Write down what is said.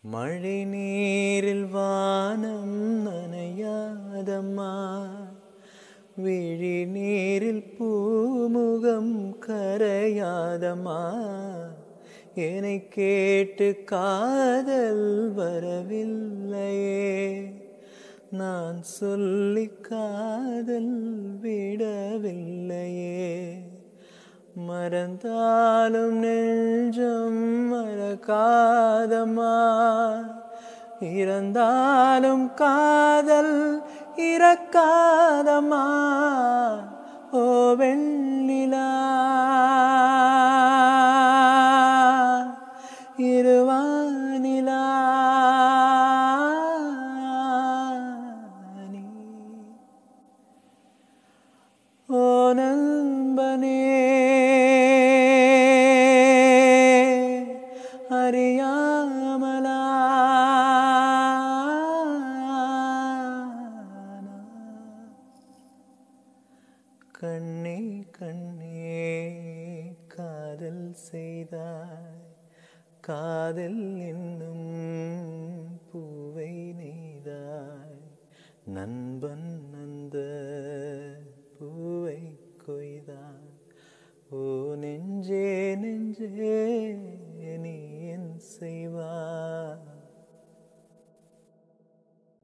மழை நீரில் வானம் நனையாதம்மா, விழி நீரில் பூமுகம் கரையாதம்மா. என்னை கேட்டு காதல் வரவில்லையே, நான் சொல்லி காதல் விடவில்லையே. மறந்தாலும் நெஞ்சம் மறக்காதம்மா, இறந்தாலும் காதல் இறக்காதம்மா. ஓ வெண்ணிலா, இருவானிலா நீ. ஓ நண்பனே, அறியாமலா கண்ணே கண்ணே காதல் செய்தாய், காதல் என்னும் பூவை நெய்தாய். நண்பன் அந்த பூவை கொய்தான். ஓ நெஞ்சே நெஞ்சே, நீ என் செய்வாய்.